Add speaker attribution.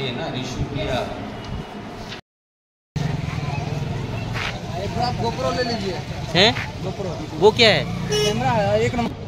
Speaker 1: ये ना ऋषिप्रिया।
Speaker 2: एक बार आप गोप्रो ले लीजिए।
Speaker 3: हैं?
Speaker 2: गोप्रो
Speaker 3: वो क्या है?
Speaker 2: कैमरा है एक नंबर।